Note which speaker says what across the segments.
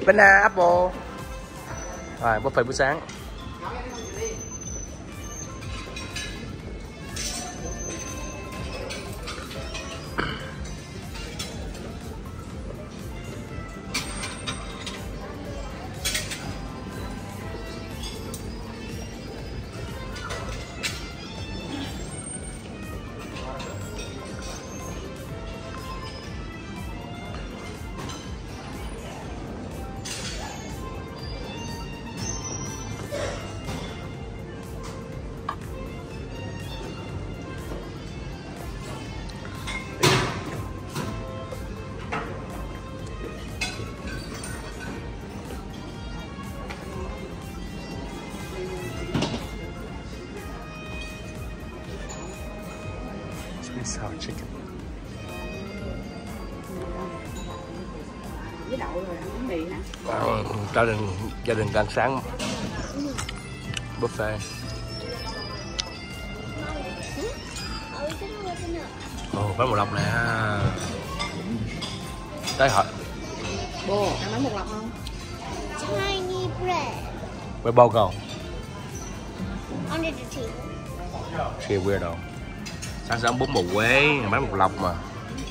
Speaker 1: Banana apple. Rồi buffet buổi sáng. Sour chicken.
Speaker 2: Với đậu rồi ăn mì hả?
Speaker 1: Gia đình ăn sáng buffet. Bánh bột lọc nè. Tới hỏi.
Speaker 2: Bồ, ăn bánh bột lọc không?
Speaker 3: Tiny bread.
Speaker 1: Với bao cầu.
Speaker 3: Under the table.
Speaker 1: Siêu weirdo. Sáng sớm bún bò Huế, bánh bột lọc mà.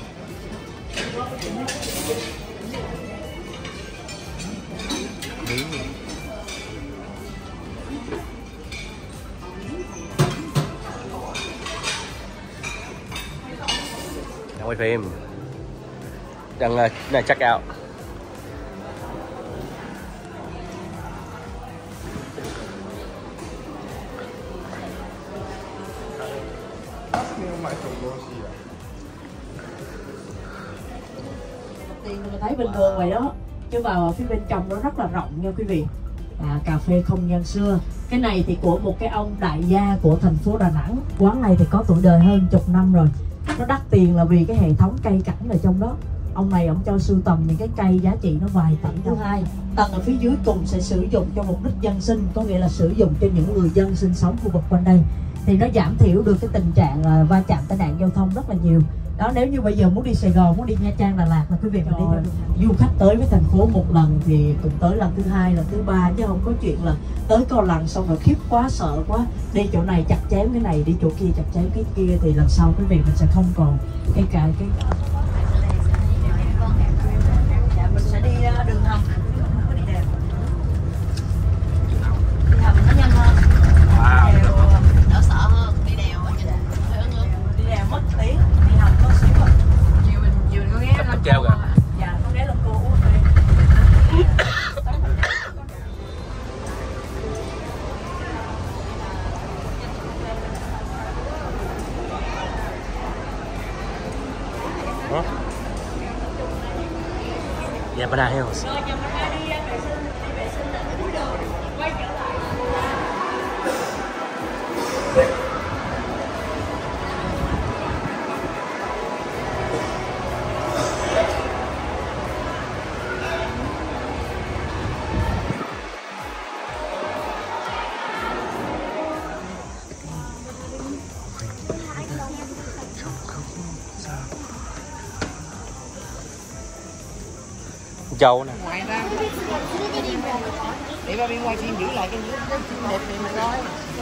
Speaker 1: Đang quay phim. Đang này check out.
Speaker 2: Thấy bình thường vậy đó, chứ vào phía bên trong nó rất là rộng nha quý vị. Cà phê không gian xưa. Cái này thì của một cái ông đại gia của thành phố Đà Nẵng. Quán này thì có tuổi đời hơn chục năm rồi. Nó đắt tiền là vì cái hệ thống cây cảnh ở trong đó. Ông này ông cho sưu tầm những cái cây giá trị nó vài tỷ. Thứ hai, tầng ở phía dưới cùng sẽ sử dụng cho mục đích dân sinh, có nghĩa là sử dụng cho những người dân sinh sống khu vực quanh đây. Thì nó giảm thiểu được cái tình trạng va chạm tai nạn giao thông rất là nhiều. Đó, nếu như bây giờ muốn đi Sài Gòn, muốn đi Nha Trang, Đà Lạt là quý vị phải đi. Du khách tới với thành phố một lần thì cũng tới lần thứ hai, lần thứ ba, chứ không có chuyện là tới có lần xong rồi khiếp quá, sợ quá, đi chỗ này chặt chém cái này, đi chỗ kia chặt chém cái kia, thì lần sau quý vị mình sẽ không còn cái mình sẽ đi đường hầm. Đi hầm nó nhanh hơn. Đỡ sợ hơn, đi đèo hơi ớn ớn. Đi đèo mất tiếng, đi hầm có xíu rồi. Chiều có ghé lên
Speaker 1: treo kìa.
Speaker 2: Dạ, có ghé lên cô uống đi.
Speaker 1: Yeah, Banana Hills. Châu nè.
Speaker 2: Ngoài ra để ba bên ngoài phim giữ lại cái đẹp này mà coi.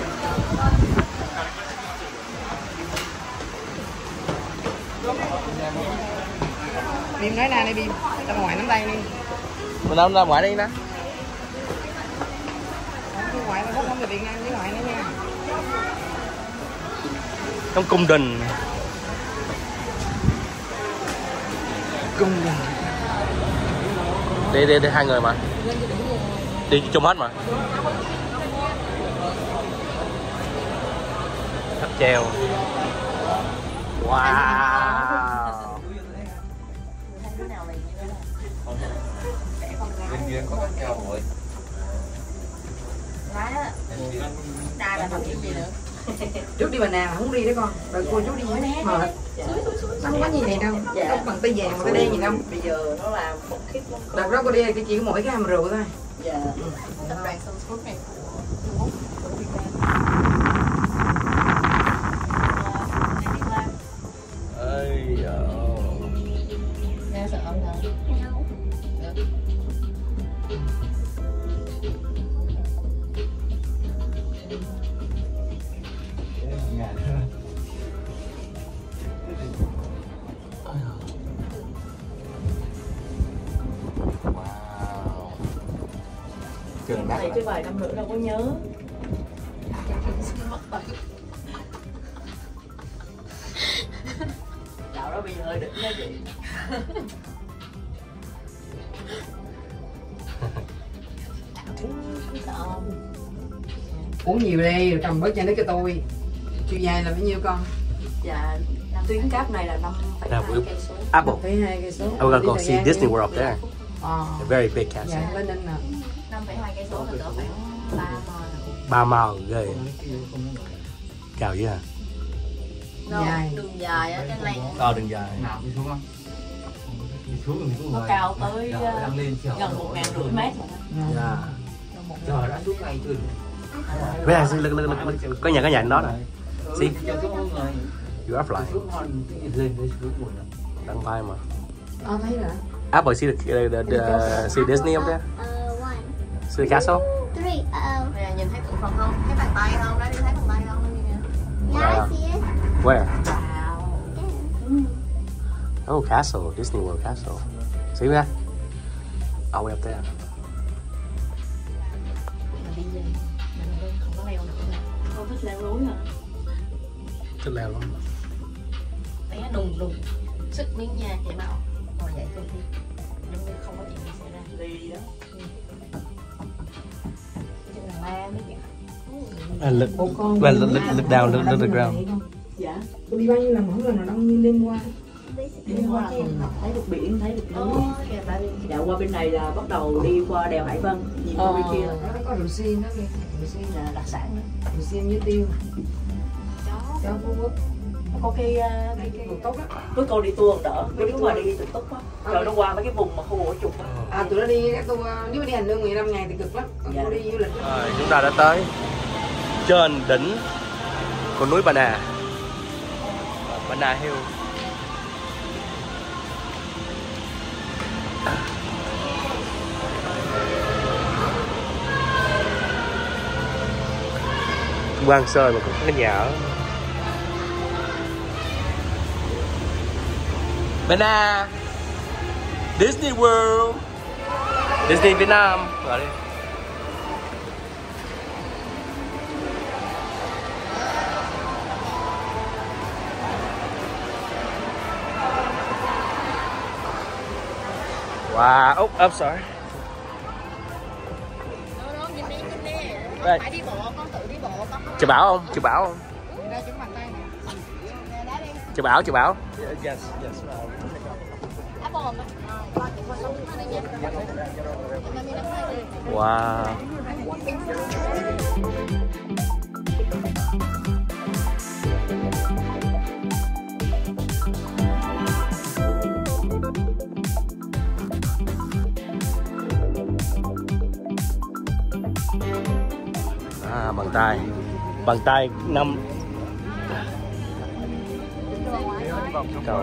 Speaker 2: Bim nói nè, này Bim, ra ngoài nắm tay đi.
Speaker 1: Mình đâu ra ngoài đi nè.
Speaker 2: Không, ngoài nó không người Việt Nam với ngoài nữa nha.
Speaker 1: Trong cung đình. Cung đình. Đi hai người mà. Đi chung hết mà. Cáp treo. Wow.
Speaker 4: Bên kia có cáp treo rồi.
Speaker 2: Đa là làm gì nữa. Trước đi bà nào không đi đó con, rồi cô chú đi với mệt. Nó không có gì này đâu, không bằng tay vàng mà tay đen gì đâu. Bây giờ nó là một khiếp lắm. Đợt đó cô đi chỉ có mỗi cái hầm rượu thôi. Dạ. Tập đoàn Sun Food này.
Speaker 1: Ây da.
Speaker 2: Nghe sợ không nào? này chứ vài năm nữa đâu có nhớ. Dạo đó bây giờ hơi đỉnh đó chị.
Speaker 5: Uống nhiều đi, rồi cầm bớt cho nó cho tôi. Chiều dài là bao nhiêu con?
Speaker 2: Dạ, tuyến cáp này là 5,2 cây số.
Speaker 1: Apple.
Speaker 5: 2 cây số.
Speaker 1: I'm gonna go see Disney World up there. A very big castle.
Speaker 5: Dạ, lên nè.
Speaker 2: 5,2 cây số là cỡ khoảng 3 mile.
Speaker 1: 3 mile ghê. Cao dữ hả?
Speaker 5: Dài.
Speaker 2: Đường dài ở trên này.
Speaker 1: Đường dài.
Speaker 2: Nó cao tới gần 1.500 mét rồi.
Speaker 1: Yeah.
Speaker 4: Trời đã suốt ngày chưa.
Speaker 1: Bây giờ look, có nhà nó rồi. See? You are flying. Đang bay mà.
Speaker 5: Thấy rồi.
Speaker 1: Apple see see Disney up there?
Speaker 3: One,
Speaker 1: See the castle?
Speaker 3: three.
Speaker 2: Bây giờ nhìn thấy tượng Phật không? Cái bàn tay không? Đó đi thấy bàn tay không?
Speaker 3: Yeah, I see it.
Speaker 1: Where?
Speaker 2: Wow.
Speaker 1: Oh, castle. Disney World castle. See that? Oh, way up there.
Speaker 2: Mình đi về. Mình không có leo nữa. Không thích leo núi hả?
Speaker 1: Thích leo lắm.
Speaker 2: Té đùng đùng. Sức miếng da chảy máu. Ngồi dậy tôi đi. Nhưng mà không có chuyện gì xảy ra. Đi đó. Chứ là ma mấy kìa.
Speaker 1: Look down, look the ground.
Speaker 2: Dạ.
Speaker 5: Tôi đi bao nhiêu lần mỗi lần nào đông đêm qua.
Speaker 2: Đêm qua thấy được biển, thấy được núi. Dạ, qua bên này là bắt đầu đi qua đèo Hải Vân. Nhìn qua bên kia.
Speaker 5: Nó có rượu xiên đó kìa.
Speaker 2: Rượu xiên là đặc sản đó.
Speaker 5: Rượu xiên với tiêu. Chó Phú Quốc.
Speaker 2: Có cái
Speaker 5: vườn tốc á.
Speaker 2: với cô đi tour đỡ, cái đứa mà đi tự túc á. Rồi nó qua mấy cái vùng mà khu ổ chuột á.
Speaker 5: Tụi nó đi cái tour, nếu mà đi hành hương 15 ngày thì cực lắm. Còn cô đi du lịch.
Speaker 1: Rồi, chúng ta đã tới trên đỉnh của núi Bà Nà Hill. Quang Sơn mà cũng có cái nhà ở. Bà Nà, Disney World, Disney Việt Nam. Gọi đi. Wow, oh, I'm sorry.
Speaker 3: Đó, nhìn đi.
Speaker 1: Đây.
Speaker 3: Phải đi bộ, con tự đi bộ, con không.
Speaker 1: Chị Bảo không? Chị Bảo không?
Speaker 3: Ra chúng bàn tay nè. Nè, đá đi.
Speaker 1: Chị Bảo, chị Bảo.
Speaker 3: Apple mà. Coi chị qua sống nó đây nha. Em đi đóng đây đi.
Speaker 1: Wow. Bàn tay 5 cầu.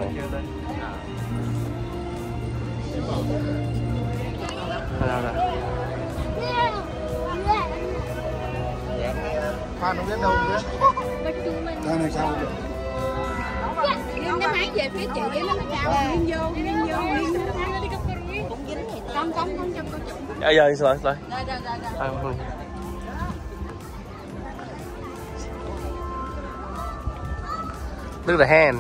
Speaker 4: Phan không biết đâu không biết. Cái này sao được?
Speaker 3: Nghiêng cái máy về phía chị với nó cao. Nghiêng vô. Cũng dính thì con trong con chủ.
Speaker 1: Giờ rồi.
Speaker 3: Rồi.
Speaker 1: Look at the hand.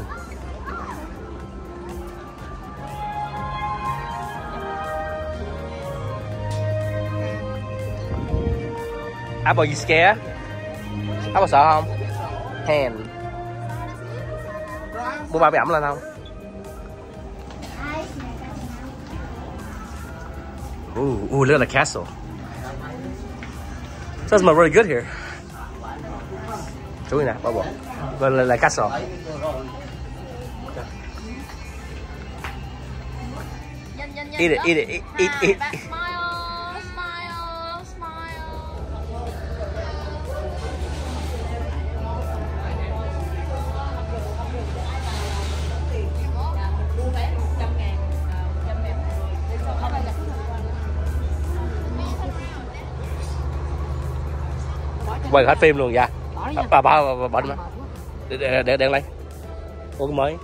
Speaker 1: Apple, you scared? Apple sợ không? Hand. Mua bao bị ẩm lên không? Ooh, look at the castle. It smells really good here. Chú nè, bao bộ. Đây là castle. Eat it. Quay hết phim luôn dạ. Bà bệnh mà. Để đây. Ủa cái mới.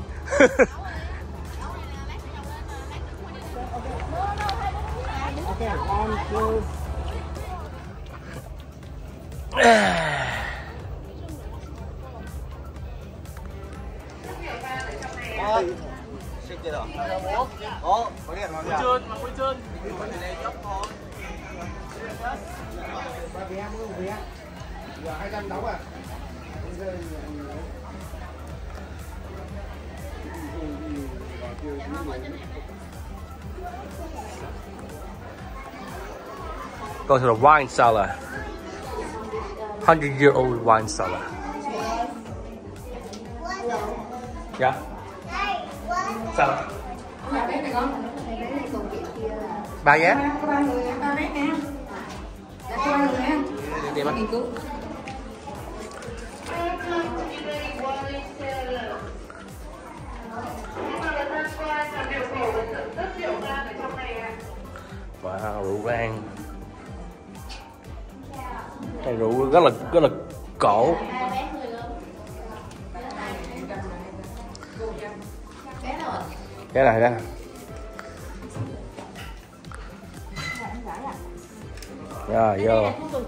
Speaker 1: Go to the wine cellar. 100-year-old wine cellar. Yeah. Sao? Ba vé. Đi mất. Wow, rượu vang. Này rượu rất là cổ. Cái này đó. Rồi vô.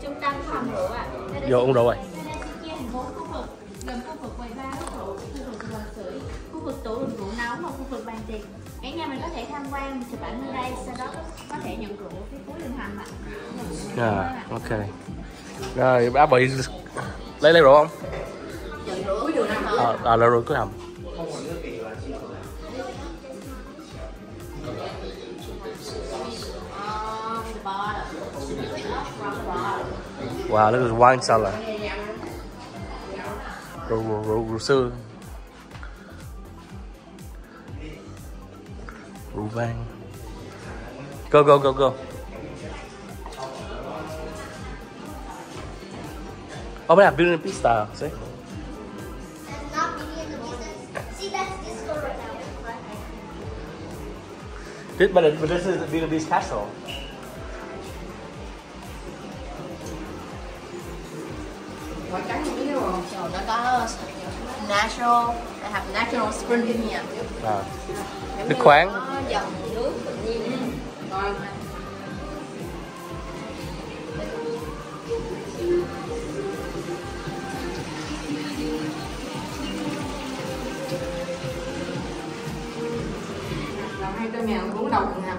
Speaker 1: Vô uống rượu rồi.
Speaker 3: Gồm khu vực quầy bar, khu vực lò sưởi, khu vực tủ đựng rượu nóng và khu vực bàn tiệc. Cả nhà mình có thể tham quan, chụp ảnh ở đây, sau đó có thể nhận rượu phía cuối đường hầm ạ.
Speaker 1: Ok. Rồi bác bị lấy rượu không?
Speaker 3: Nhận rượu cuối đường hầm hả?
Speaker 1: Là rượu cuối hầm. Wow, this is wine cellar. Rượu xưa. Rượu vang. Go. Oh, but Beauty and the Beast style, see?
Speaker 3: That's not Beauty and the Beast. See, that's disco right now.
Speaker 1: But this is the Beauty and the Beast castle.
Speaker 5: Quả trắng không biết đâu không?
Speaker 3: Rồi nó có natural, they have natural spring in here.
Speaker 1: Nước khoáng.
Speaker 3: Có dòng nước tự nhiên.
Speaker 5: Còn làm 200.000 uống đồng nè.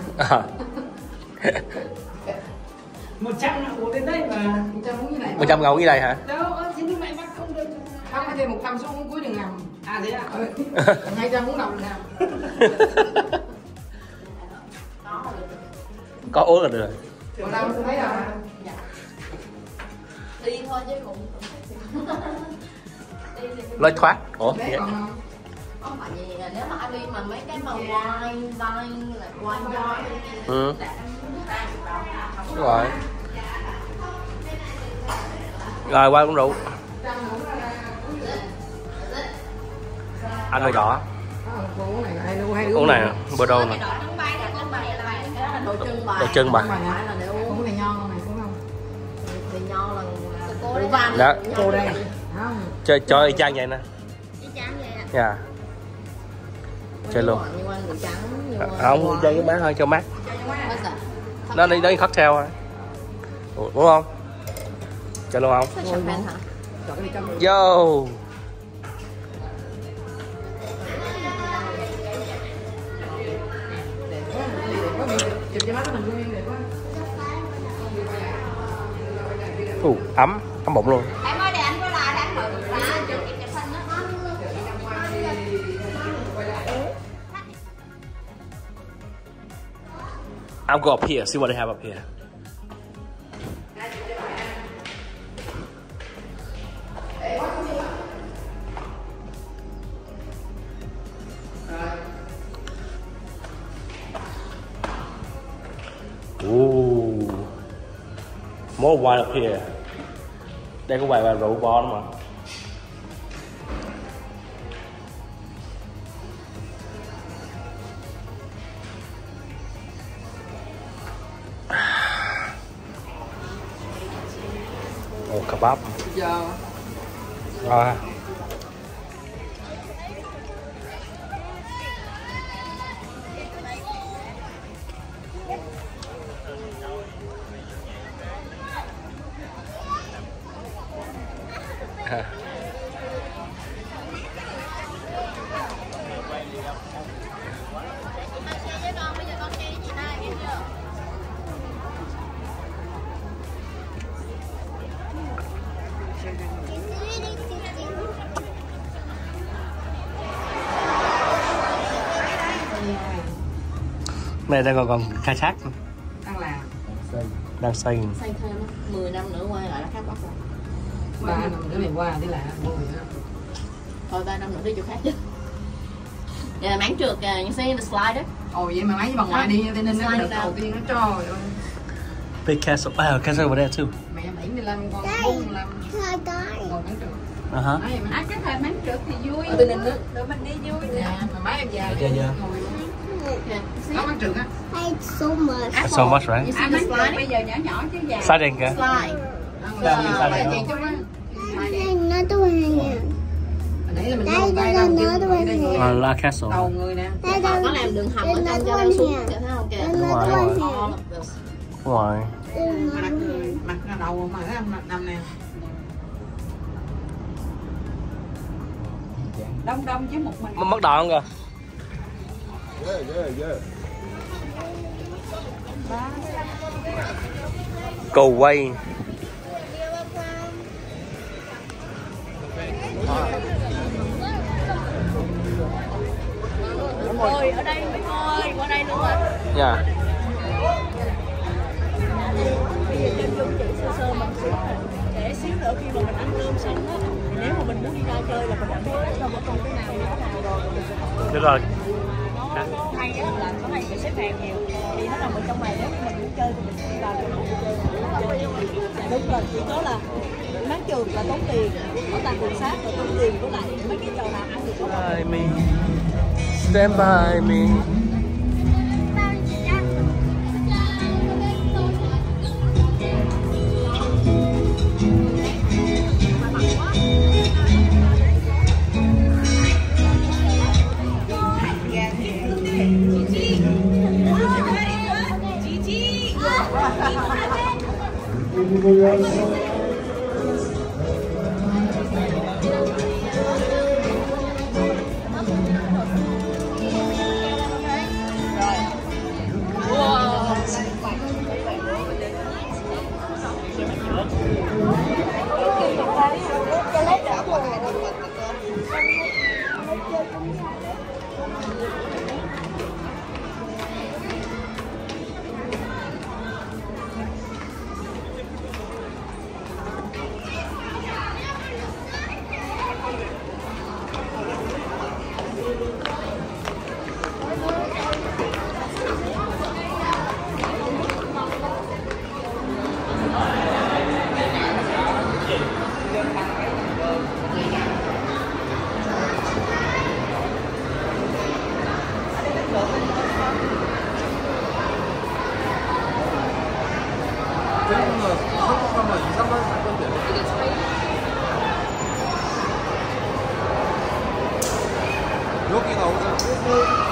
Speaker 2: 100 là uống đến đây mà.
Speaker 5: 100 uống như này.
Speaker 1: 100 ngầu như đây hả?
Speaker 2: Đâu, xin mẹ bắt không được.
Speaker 5: Không, phải thêm 100 xuống uống cuối đường ngầm.
Speaker 2: À thế à?
Speaker 5: 200 uống đồng nè.
Speaker 1: Có uống là được rồi.
Speaker 5: Còn đâu tôi thấy rồi.
Speaker 3: Đi thôi chứ cũng
Speaker 1: Lối thoát. Ủa?
Speaker 5: Bé còn không?
Speaker 3: không phải gì, nếu mà anh đi mà mấy cái màu wine là wine jar
Speaker 1: Ừ. Đúng rồi. Rồi qua uống rượu. Anh mày đỏ.
Speaker 5: Uống này hay uống hay
Speaker 1: Uống này bơ đô
Speaker 3: cái
Speaker 1: nè.
Speaker 3: đỏ trắng bay là trưng bày là cái đó là đồ trưng bày.
Speaker 1: Đồ trưng bày.
Speaker 3: Phải là để uống
Speaker 5: uống này nho này đúng không?
Speaker 3: thì nho là rượu vang.
Speaker 1: Đó.
Speaker 5: Cô đây. Không.
Speaker 1: Cho y chang vậy nè.
Speaker 3: Cái trắng vậy ạ.
Speaker 1: Dạ. Chơi luôn.
Speaker 3: Nhưng mà rượu trắng nhưng mà
Speaker 1: Không, chơi với má thôi cho mát.
Speaker 3: Có sợ.
Speaker 1: Nó đi cocktail thôi. Ủa, đúng không? Chơi luôn không?
Speaker 3: Có champagne hả?
Speaker 5: Chọn đi trong
Speaker 1: Yo.
Speaker 5: chụp cho má mình luôn đẹp quá.
Speaker 1: Ấm bụng luôn.
Speaker 3: Em ơi để anh có lại anh mở ra cho cái chụp hình đó.
Speaker 1: I'll go up here, see what they have up here. Ooh. More wine up here. Đây có vài rượu bo nữa mà. Ồ, kebab.
Speaker 5: Giờ
Speaker 1: À. Mẹ đang còn khai thác,
Speaker 5: Đang làm.
Speaker 1: đang xây.
Speaker 2: Xây thêm 10 năm nữa quay lại là khác Bắc rồi.
Speaker 5: 3 năm nữa mày qua thế là 10 nữa.
Speaker 2: Thôi 3 năm nữa đi chỗ khác chứ. Đây là máng trượt kìa, you see the slide đó.
Speaker 5: Ồ vậy mà lấy với bà ngoại đi Tây Ninh nó đợt đầu tiên nó trời ơi.
Speaker 1: Big castle. Castle over there too.
Speaker 5: Mẹ 75 con bung làm còn máng trượt. Mấy em
Speaker 3: Chắc là máng trượt thì vui.
Speaker 5: ở Tây Ninh đó.
Speaker 3: Tụi mình đi vui.
Speaker 5: Dạ, mà mấy em già
Speaker 1: Dạ, dạ.
Speaker 5: ngồi có máng trượt á.
Speaker 4: So much.
Speaker 1: That's so much, right?
Speaker 3: Máng trượt bây giờ nhỏ nhỏ chứ già.
Speaker 1: Sliding kìa.
Speaker 2: Slide.
Speaker 1: Đang đi sliding
Speaker 5: Chị
Speaker 1: không?
Speaker 5: chút á.
Speaker 4: Another one.
Speaker 5: Nãy là mình vô tay đâu chứ.
Speaker 1: La Castle.
Speaker 5: Đầu người nè.
Speaker 2: Họ có làm đường hầm ở trong cho leo xuống kìa, thấy không kìa?
Speaker 1: Đúng rồi, đúng rồi.
Speaker 2: All of this.
Speaker 1: Đúng rồi.
Speaker 5: Mặt ra đầu mà thấy không nằm nè.
Speaker 3: Đông chứ một mình.
Speaker 1: Mất đòn kìa. Cầu quay.
Speaker 2: Ôi, ở đây mấy ơi, qua đây luôn à.
Speaker 1: Dạ.
Speaker 2: Bây giờ trên dung chỉ sơ sơ mình xuống rồi. Để xíu nữa khi mà mình ăn cơm xong á, thì nếu mà mình muốn đi ra chơi là mình đã biết đâu có con cái nào rồi.
Speaker 1: Được rồi.
Speaker 2: Nó hay á là có này phải xếp hàng nhiều. Thì nó nằm ở trong này, nếu mà mình muốn chơi thì mình sẽ đi vào trong này chơi. Đúng rồi, chỉ có là máng trượt là tốn tiền, ở tàn đường sát là tốn tiền, với lại mấy cái trò nào ăn được có
Speaker 1: By me. Stand by me.
Speaker 4: 여기가 오잖아.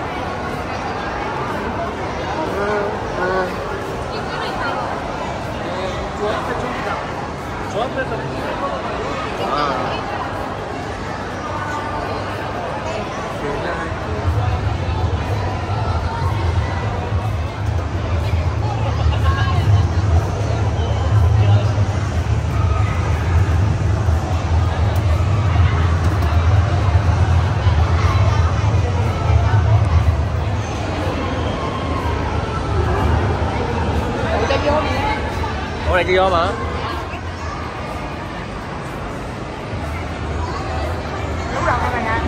Speaker 1: Ủa này chưa vô mà.
Speaker 3: Đúng rồi các bạn ạ.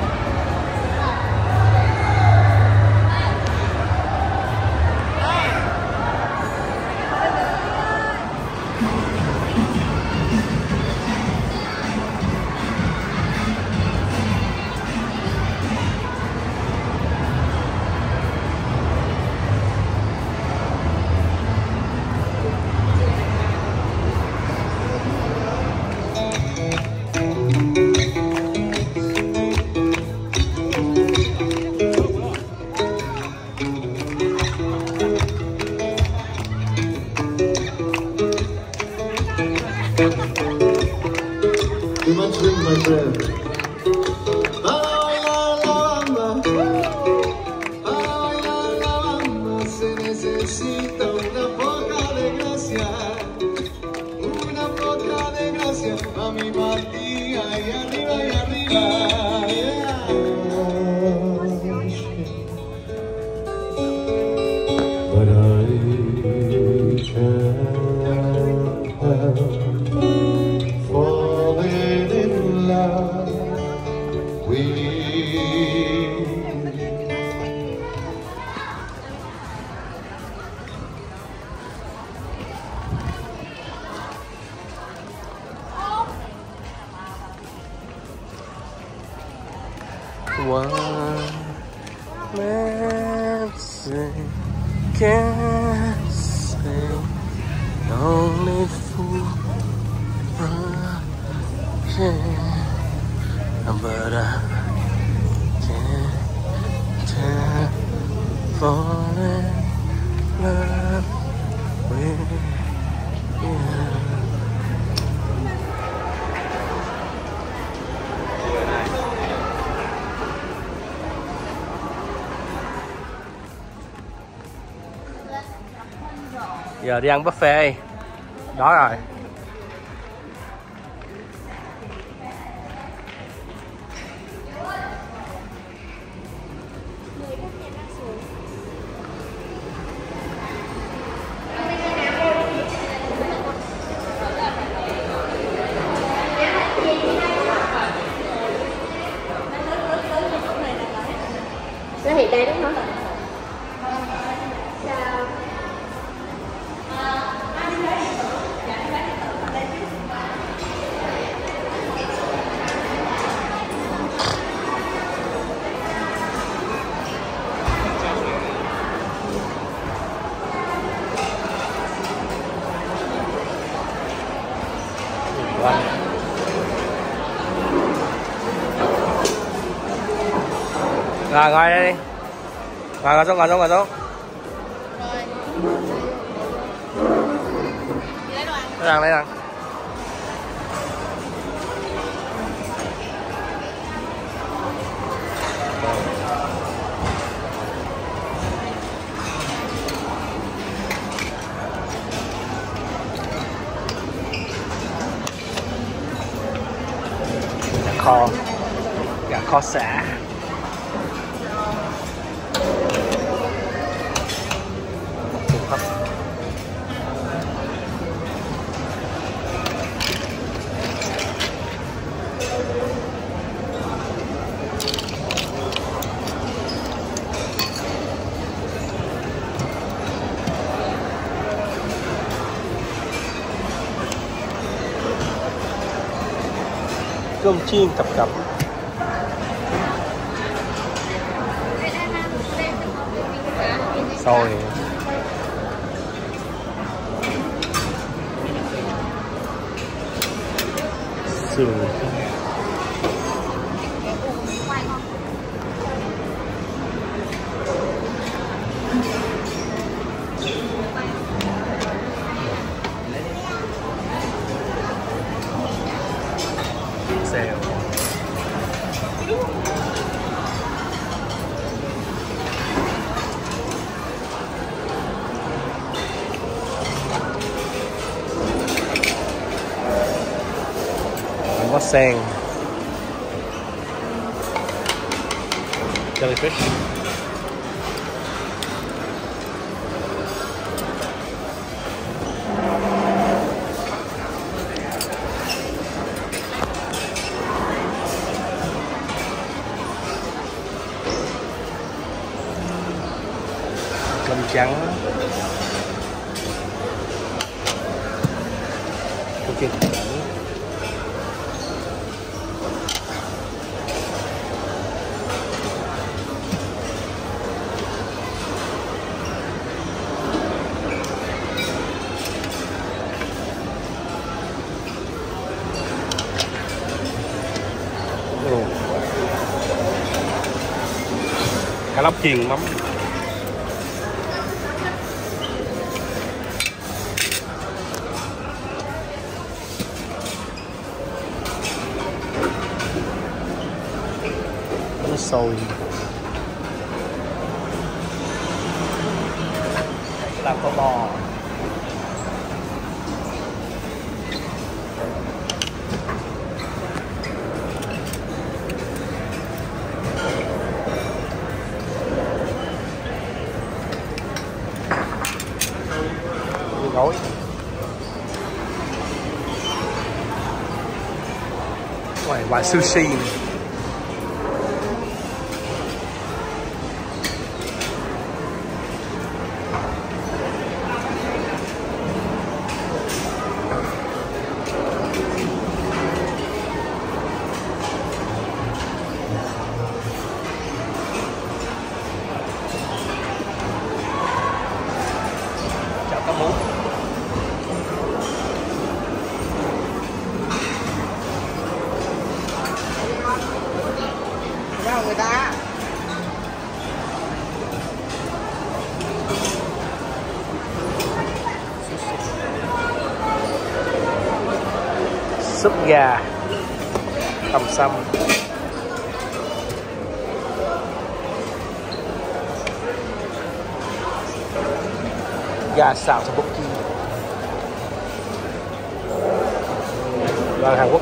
Speaker 1: One message can't say only fool but I can't tell falling in love with you. Giờ đi ăn buffet. Đó rồi.
Speaker 3: Nó thì đây đúng không?
Speaker 1: Rồi ngồi đây đi. Ngồi xuống, ngồi xuống, ngồi xuống. Lấy ăn, lấy ăn. Gà kho xả. Cơm chiên cặp cặp. Xôi. Sườn. Xèo. Có sen, jellyfish, cơm trắng, cơm chiên thịt bẩn. Cá lóc chiên mắm. Nó sôi. Làm phở bò. Gói. Ngoài sushi.
Speaker 4: người ta.
Speaker 1: Súp gà hầm sâm, gà xào tteokbokki, là Hàn Quốc.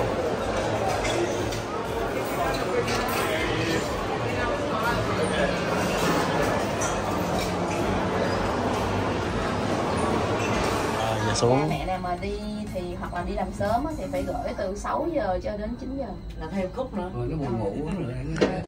Speaker 1: Giờ xuống.
Speaker 6: Mẹ nào mà đi thì hoặc là đi làm sớm thì phải gửi từ 6 giờ cho đến 9 giờ.
Speaker 2: Là thêm khúc nữa.
Speaker 4: Rồi nó buồn ngủ rồi.